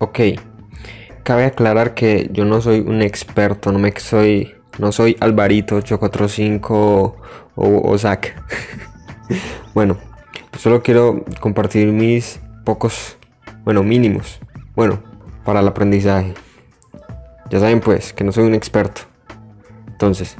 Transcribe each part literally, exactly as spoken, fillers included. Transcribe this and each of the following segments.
Ok, cabe aclarar que yo no soy un experto, no me soy, no soy Alvarito ocho cuatro cinco o, o Zack. Bueno, solo quiero compartir mis pocos, bueno, mínimos, bueno, para el aprendizaje. Ya saben pues que no soy un experto. Entonces,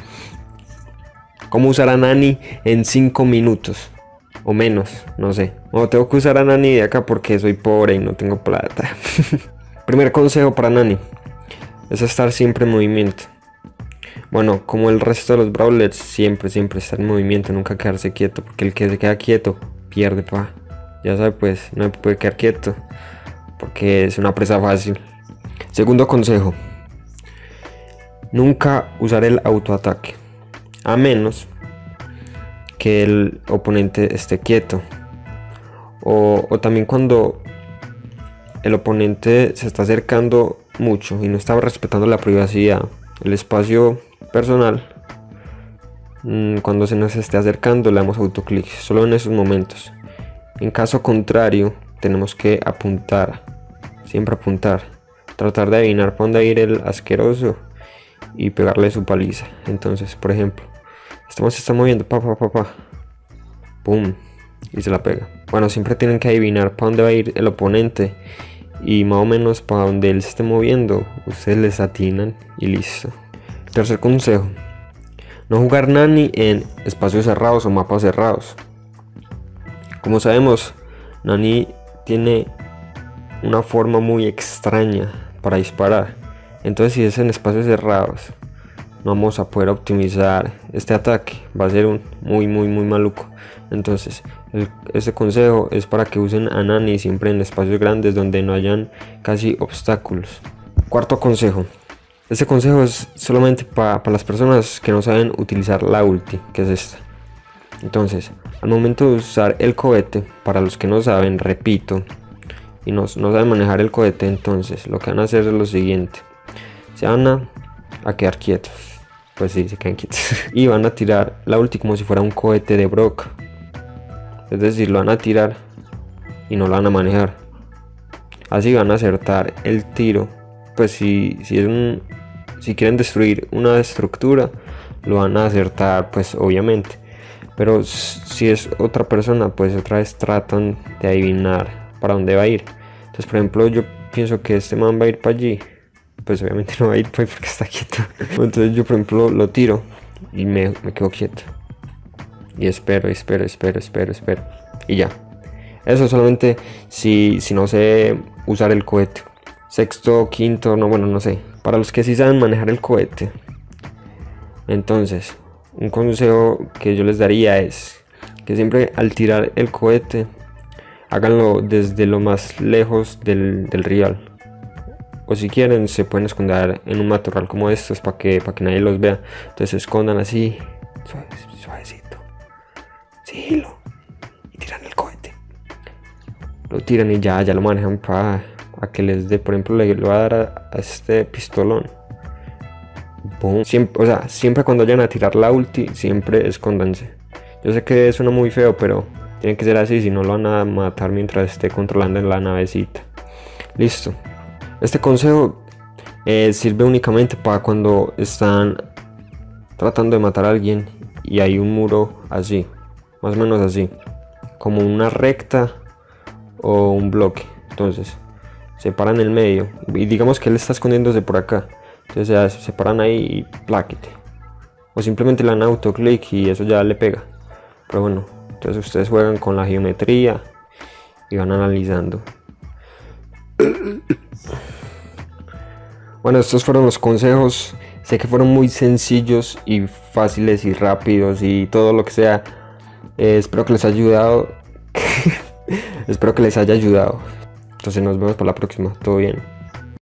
¿cómo usar a Nani en cinco minutos? O menos, no sé. O tengo que usar a Nani de acá porque soy pobre y no tengo plata. Primer consejo para Nani es estar siempre en movimiento. Bueno, como el resto de los brawlers, siempre, siempre estar en movimiento, nunca quedarse quieto, porque el que se queda quieto pierde, pa. Ya sabe, pues, no puede quedar quieto, porque es una presa fácil. Segundo consejo: nunca usar el autoataque, a menos que el oponente esté quieto. O, o también cuando el oponente se está acercando mucho y no está respetando la privacidad, el espacio personal. Cuando se nos esté acercando le damos autoclic, solo en esos momentos. En caso contrario, tenemos que apuntar, siempre apuntar, tratar de adivinar para dónde va a ir el asqueroso y pegarle su paliza. Entonces, por ejemplo, estamos se está moviendo, pa pa pa pa, pum, y se la pega. Bueno, siempre tienen que adivinar para dónde va a ir el oponente y más o menos para donde él se esté moviendo, ustedes les atinan y listo. Tercer consejo: no jugar Nani en espacios cerrados o mapas cerrados. Como sabemos, Nani tiene una forma muy extraña para disparar. Entonces, si es en espacios cerrados, no vamos a poder optimizar este ataque. Va a ser un muy, muy, muy maluco. Entonces, el, este consejo es para que usen a Nani siempre en espacios grandes donde no hayan casi obstáculos. Cuarto consejo. Este consejo es solamente para pa las personas que no saben utilizar la ulti, que es esta. Entonces, al momento de usar el cohete, para los que no saben, repito, y no, no saben manejar el cohete, entonces lo que van a hacer es lo siguiente: se van a, a quedar quietos, pues sí, se quedan quietos, y van a tirar la ulti como si fuera un cohete de Brock. Es decir, lo van a tirar y no lo van a manejar. Así van a acertar el tiro. Pues si, si es un, si quieren destruir una estructura, lo van a acertar, pues obviamente. Pero si es otra persona, pues otra vez tratan de adivinar para dónde va a ir. Entonces, por ejemplo, yo pienso que este man va a ir para allí. Pues obviamente no va a ir pues porque está quieto. Entonces yo, por ejemplo, lo tiro y me, me quedo quieto. Y espero, espero, espero, espero, espero. Y ya. Eso solamente si, si no sé usar el cohete. Sexto, quinto, no, bueno, no sé. Para los que sí saben manejar el cohete. Entonces, un consejo que yo les daría es que siempre al tirar el cohete, háganlo desde lo más lejos del, del rival. O si quieren, se pueden esconder en un matorral como estos para que, para que nadie los vea. Entonces se escondan así, suave, suavecito, sigilo, y tiran el cohete. Lo tiran y ya, ya lo manejan para a que les dé. Por ejemplo, le, le voy a dar a, a este pistolón. Boom. Siempre, o sea, siempre cuando vayan a tirar la ulti, siempre escóndanse. Yo sé que suena muy feo, pero tiene que ser así, si no lo van a matar mientras esté controlando en la navecita. Listo. Este consejo eh, sirve únicamente para cuando están tratando de matar a alguien y hay un muro así, más o menos así, como una recta o un bloque. Entonces se paran en el medio y digamos que él está escondiéndose por acá. Entonces ya se paran ahí y plaquete. O simplemente le dan autoclick y eso ya le pega. Pero bueno, entonces ustedes juegan con la geometría y van analizando. Bueno, estos fueron los consejos. Sé que fueron muy sencillos y fáciles y rápidos y todo lo que sea. Eh, espero que les haya ayudado. Espero que les haya ayudado. Entonces nos vemos para la próxima. Todo bien.